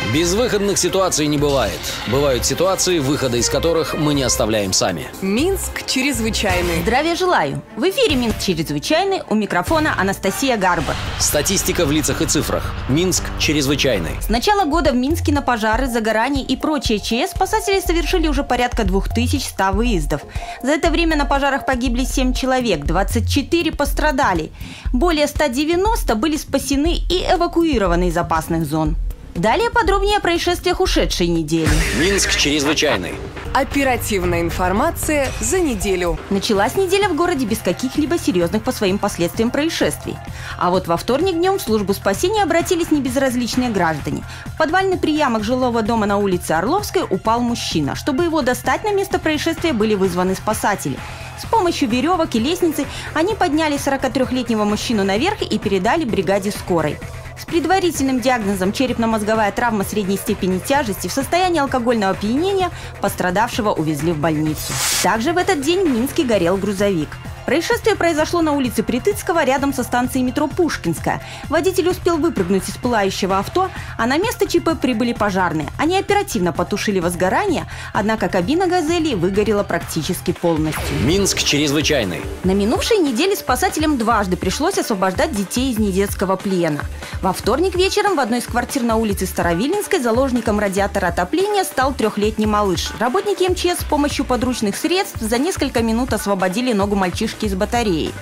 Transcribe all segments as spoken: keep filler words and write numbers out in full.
Безвыходных ситуаций не бывает. Бывают ситуации, выхода из которых мы не оставляем сами. Минск чрезвычайный. Здравия желаю. В эфире Минск чрезвычайный. У микрофона Анастасия Гарбар. Статистика в лицах и цифрах. Минск чрезвычайный. С начала года в Минске на пожары, загорания и прочие ЧС спасатели совершили уже порядка двух тысяч ста выездов. За это время на пожарах погибли семь человек, двадцать четыре пострадали. Более ста девяноста были спасены и эвакуированы из опасных зон. Далее подробнее о происшествиях ушедшей недели. Минск чрезвычайный. Оперативная информация за неделю. Началась неделя в городе без каких-либо серьезных по своим последствиям происшествий. А вот во вторник днем в службу спасения обратились небезразличные граждане. В подвальный приямок жилого дома на улице Орловской упал мужчина. Чтобы его достать, на место происшествия были вызваны спасатели. С помощью веревок и лестницы они подняли сорокатрёхлетнего мужчину наверх и передали бригаде скорой. С предварительным диагнозом черепно-мозговая травма средней степени тяжести в состоянии алкогольного опьянения пострадавшего увезли в больницу. Также в этот день в Минске горел грузовик. Происшествие произошло на улице Притыцкого рядом со станцией метро Пушкинская. Водитель успел выпрыгнуть из пылающего авто, а на место ЧП прибыли пожарные. Они оперативно потушили возгорание, однако кабина «Газели» выгорела практически полностью. Минск чрезвычайный. На минувшей неделе спасателям дважды пришлось освобождать детей из недетского плена. Во вторник вечером в одной из квартир на улице Старовиленской заложником радиатора отопления стал трехлетний малыш. Работники эм че эс с помощью подручных средств за несколько минут освободили ногу мальчишки из батареи.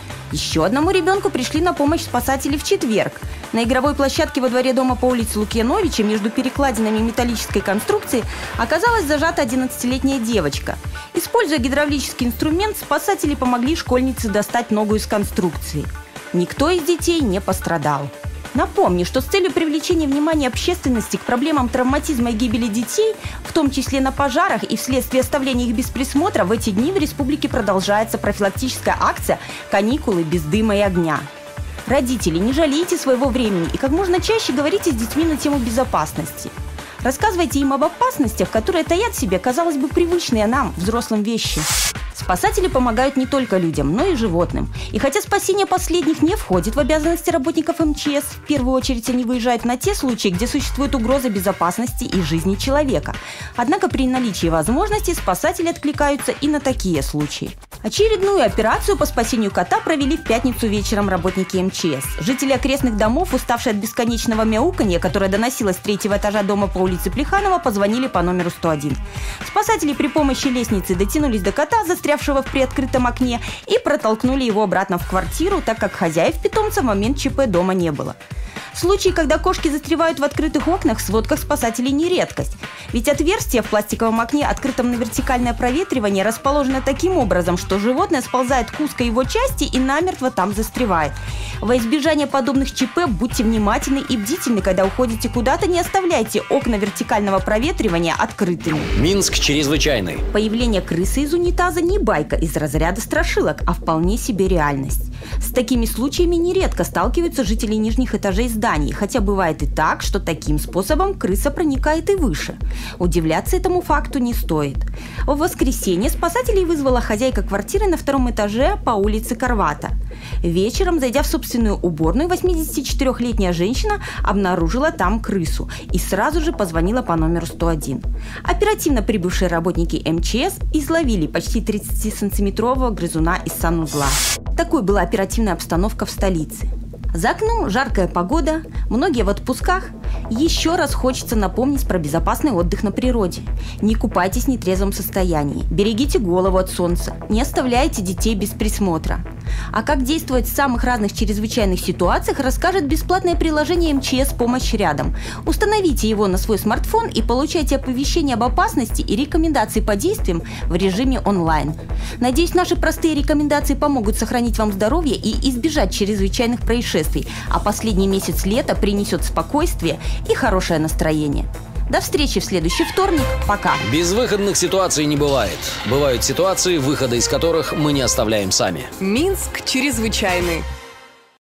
Еще одному ребенку пришли на помощь спасатели в четверг. На игровой площадке во дворе дома по улице Лукьяновича между перекладинами металлической конструкции оказалась зажата одиннадцатилетняя девочка. Используя гидравлический инструмент, спасатели помогли школьнице достать ногу из конструкции. Никто из детей не пострадал. Напомню, что с целью привлечения внимания общественности к проблемам травматизма и гибели детей, в том числе на пожарах и вследствие оставления их без присмотра, в эти дни в республике продолжается профилактическая акция «Каникулы без дыма и огня». Родители, не жалейте своего времени и как можно чаще говорите с детьми на тему безопасности. Рассказывайте им об опасностях, которые таят в себе, казалось бы, привычные нам, взрослым, вещи. Спасатели помогают не только людям, но и животным. И хотя спасение последних не входит в обязанности работников эм че эс, в первую очередь они выезжают на те случаи, где существует угроза безопасности и жизни человека. Однако при наличии возможности спасатели откликаются и на такие случаи. Очередную операцию по спасению кота провели в пятницу вечером работники эм че эс. Жители окрестных домов, уставшие от бесконечного мяуканья, которое доносилось с третьего этажа дома по улице Плеханова, позвонили по номеру сто один. Спасатели при помощи лестницы дотянулись до кота, застрявшего в приоткрытом окне, и протолкнули его обратно в квартиру, так как хозяев питомца в момент ЧП дома не было. Случаи, когда кошки застревают в открытых окнах, в сводках спасателей не редкость. Ведь отверстие в пластиковом окне, открытом на вертикальное проветривание, расположено таким образом, что животное сползает к узкой его части и намертво там застревает. Во избежание подобных ЧП будьте внимательны и бдительны, когда уходите куда-то, не оставляйте окна вертикального проветривания открытыми. Минск чрезвычайный. Появление крысы из унитаза не байка из разряда страшилок, а вполне себе реальность. С такими случаями нередко сталкиваются жители нижних этажей зданий, хотя бывает и так, что таким способом крыса проникает и выше. Удивляться этому факту не стоит. В воскресенье спасателей вызвала хозяйка квартиры на втором этаже по улице Карвата. Вечером, зайдя в собственную уборную, восьмидесятичетырёхлетняя женщина обнаружила там крысу и сразу же позвонила по номеру сто один. Оперативно прибывшие работники эм че эс изловили почти тридцатисантиметрового грызуна из санузла. Такой была оперативная обстановка в столице. За окном жаркая погода, многие в отпусках. Еще раз хочется напомнить про безопасный отдых на природе. Не купайтесь в нетрезвом состоянии, берегите голову от солнца, не оставляйте детей без присмотра. А как действовать в самых разных чрезвычайных ситуациях, расскажет бесплатное приложение эм че эс «Помощь рядом». Установите его на свой смартфон и получайте оповещения об опасности и рекомендации по действиям в режиме онлайн. Надеюсь, наши простые рекомендации помогут сохранить вам здоровье и избежать чрезвычайных происшествий, а последний месяц лета принесет спокойствие и хорошее настроение. До встречи в следующий вторник. Пока. Безвыходных ситуаций не бывает. Бывают ситуации, выхода из которых мы не оставляем сами. Минск чрезвычайный.